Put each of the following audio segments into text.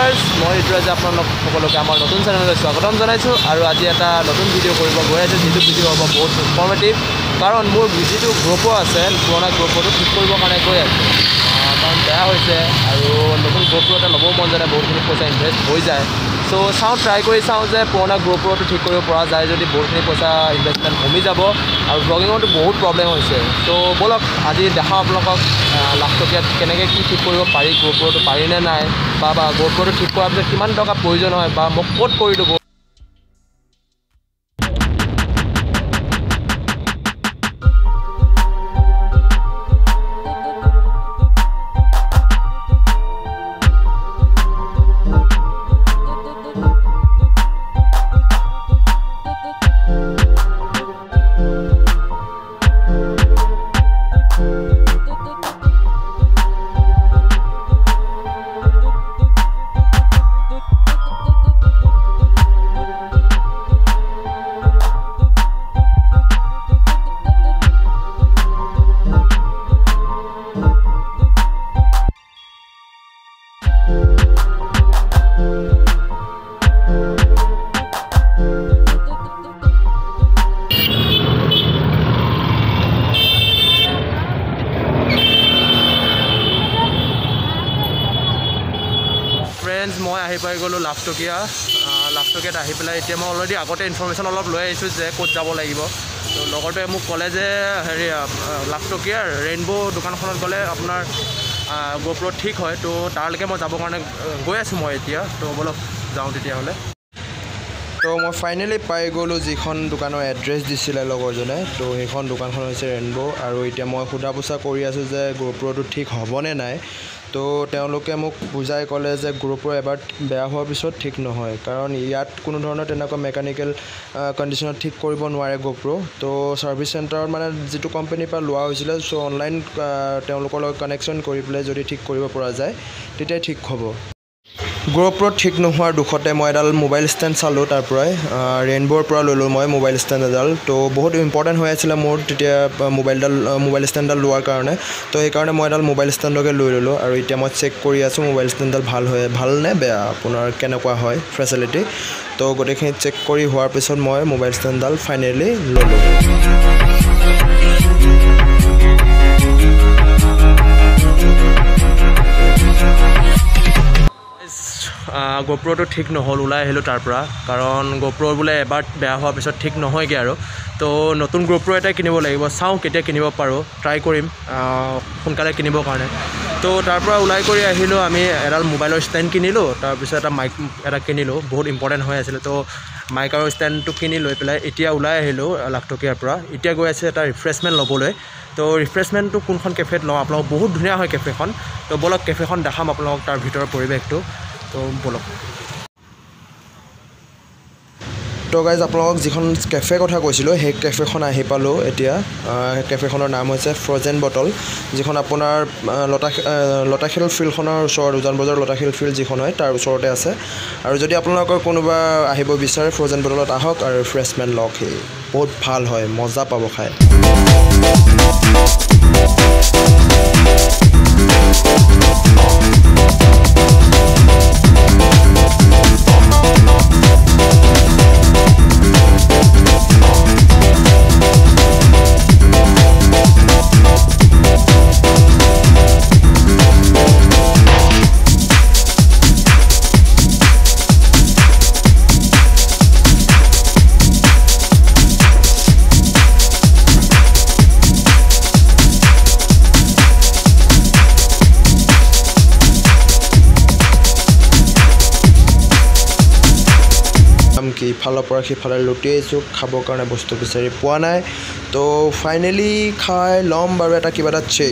viewers মই ঋতুৰাজ আপোনালোক সকলোকে আমাৰ নতুন চেনেললৈ স্বাগতম জনাইছোঁ আৰু আজি এটা নতুন ভিডিঅ' কৰিব গৈ আছোঁ যিটো ভিডিঅ' হ'ব বহুত ইনফৰ্মেটিভ কাৰণ মোৰ যিটো গ্ৰোপ্ৰ আছে পুৰণা গ্ৰোপ্ৰটো ঠিক কৰিবৰ কাৰণে গৈ আছোঁ কাৰণ বেয়া হৈছে আৰু নতুন গ্ৰোপ্ৰ এটা ল'ব মন যায় বহুতখিনি পইচা ইনভেষ্ট হৈ যায় সো ট্ৰাই কৰি চাওঁ যে পুৰণা গ্ৰোপ্ৰটো ঠিক কৰিব পৰা যায় যদি বহুতখিনি পইচা ইনভেষ্টমেণ্ট কমি যাব আৰু ব্লগিঙতো বহুত প্ৰব্লেম হৈছে তো বলক আজি দেখাওঁ আপোনালোকক লাখটকীয়াত কেনেকৈ কি ঠিক কৰিব পাৰি গ্ৰোপ্ৰটো পাৰিনে নাই বা গ্ৰোপ্ৰটো ঠিক কৰাৰ পিছত কিমান টকা প্ৰয়োজন হয় বা মোক ক'ত কৰি দিব মই আহি পাই গ'লোঁ লাখটকীয়াত আহি পেলাই এতিয়া মই অলৰেডি আগতে ইনফৰ্মেশ্যন অলপ লৈ আহিছোঁ যে ক'ত যাব লাগিব তো লগতে মোক ক'লে যে হেৰি লাখটকীয়াৰ ৰেইনবো দোকানখনত গ'লে আপোনাৰ গ্ৰোপ্ৰ ঠিক হয় তো তাৰলৈকে মই যাবৰ কাৰণে গৈ আছোঁ মই এতিয়া তো বলক যাওঁ তেতিয়াহ'লে তো মই ফাইনেলি পাই গ'লোঁ যিখন দোকানৰ এড্ৰেছ দিছিলে লগৰজনে তো সেইখন দোকানখন হৈছে ৰেইনবো আৰু এতিয়া মই সোধা পোছা কৰি আছোঁ যে গ্ৰোপ্ৰটো ঠিক হ'বনে নাই তো তেওঁলোকে মোক বুজাই ক'লে যে গ্ৰোপ্ৰ এবাৰ বেয়া হোৱাৰ পিছত ঠিক নহয় কাৰণ ইয়াত কোনো ধৰণৰ তেনেকুৱা মেকানিকেল কণ্ডিশ্যনত ঠিক কৰিব নোৱাৰে গ্ৰোপ্ৰ তো ছাৰ্ভিচ চেণ্টাৰত মানে যিটো কোম্পানীৰ পৰা লোৱা হৈছিলে চ' অনলাইন তেওঁলোকৰ লগত কানেকশ্যন কৰি পেলাই যদি ঠিক কৰিব পৰা যায় তেতিয়াই ঠিক হ'ব গ্ৰোপ্ৰ ঠিক নোহোৱাৰ দুখতে মই এডাল মোবাইল ষ্টেণ্ড চালোঁ তাৰ পৰাই ৰেইনবোৰ পৰা ল'লোঁ মই মোবাইল ষ্টেণ্ড এডাল তো বহুত ইম্পৰ্টেণ্ট হৈ আছিলে মোৰ তেতিয়া মোবাইল ষ্টেণ্ডডাল লোৱাৰ কাৰণে তো সেইকাৰণে মই এডাল মোবাইল ষ্টেণ্ডকে লৈ ল'লোঁ আৰু এতিয়া মই চেক কৰি আছোঁ মোবাইল ষ্টেণ্ডডাল ভালনে বেয়া আপোনাৰ কেনেকুৱা হয় ফেচিলিটি তো গোটেইখিনি চেক কৰি হোৱাৰ পিছত মই মোবাইল ষ্টেণ্ডডাল ফাইনেলি ল'লোঁ গ্ৰোপ্ৰটো ঠিক নহ'ল ওলাই আহিলোঁ তাৰ পৰা কাৰণ গ্ৰোপ্ৰ বোলে এবাৰ বেয়া হোৱাৰ পিছত ঠিক নহয়গৈ আৰু তো নতুন গ্ৰোপ্ৰ এটাই কিনিব লাগিব চাওঁ কেতিয়া কিনিব পাৰোঁ ট্ৰাই কৰিম সোনকালে কিনিবৰ কাৰণে তো তাৰ পৰা ওলাই কৰি আহিলোঁ আমি এডাল মোবাইলৰ ষ্টেণ্ড কিনিলোঁ তাৰপিছত এটা মাইক এটা কিনিলোঁ বহুত ইম্পৰ্টেণ্ট হৈ আছিলে তো মাইক আৰু ষ্টেণ্ডটো কিনি লৈ পেলাই এতিয়া ওলাই আহিলোঁ লাখটকীয়াৰ পৰা এতিয়া গৈ আছে এটা ৰিফ্ৰেছমেণ্ট ল'বলৈ তো ৰিফ্ৰেছমেণ্টটো কোনখন কেফেত লওঁ আপোনালোকক বহুত ধুনীয়া হয় কেফেখন তো বলক কেফেখন দেখাম আপোনালোকক তাৰ ভিতৰৰ পৰিৱেশটো তো বলক তো গাইজ আপোনালোকক যিখন কেফে কথা কৈছিলোঁ সেই কেফেখন আহি পালোঁ এতিয়া কেফেখনৰ নাম হৈছে ফ্ৰজেন বটল যিখন আপোনাৰ লতাশিল ফিল্ডখনৰ ওচৰত উজান বজাৰ লতাশিল ফিল্ড যিখন হয় তাৰ ওচৰতে আছে আৰু যদি আপোনালোকৰ কোনোবা আহিব বিচাৰে ফ্ৰজেন বটলত আহক আৰু ৰিফ্ৰেছমেণ্ট লওক বহুত ভাল হয় মজা পাব খাই কি ইফালৰ পৰা সিফালে লুটি আহিছোঁ খাবৰ কাৰণে বস্তু বিচাৰি পোৱা নাই তো ফাইনেলি খাই ল'ম বাৰু কিবা এটা চেক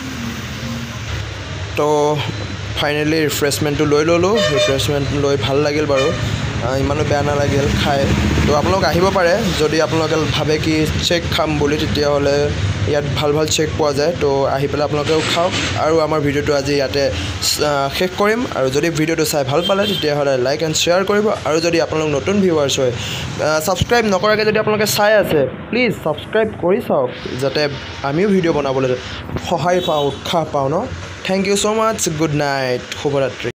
তো ফাইনেলি ৰিফ্ৰেছমেণ্টটো লৈ ল'লোঁ ৰিফ্ৰেছমেণ্ট লৈ ভাল লাগিল বাৰু ইমানো বেয়া নালাগিল খাই তো আপোনালোক আহিব পাৰে যদি আপোনালোকে ভাবে কি চেক খাম বুলি তেতিয়াহ'লে ইয়াত ভাল ভাল চেক পোৱা যায় তো আহি পেলাই আপোনালোকেও খাওক আৰু আমাৰ ভিডিঅ'টো আজি ইয়াতে শেষ কৰিম আৰু যদি ভিডিঅ'টো চাই ভাল পালে তেতিয়াহ'লে লাইক এণ্ড শ্বেয়াৰ কৰিব আৰু যদি আপোনালোক নতুন ভিউৱাৰ্ছ হয় ছাবস্ক্ৰাইব নকৰাকৈ যদি আপোনালোকে চাই আছে প্লিজ ছাবস্ক্ৰাইব কৰি চাওক যাতে আমিও ভিডিঅ' বনাবলৈ সহায় পাওঁ উৎসাহ পাওঁ ন thank you so much good night শুভৰাত্ৰি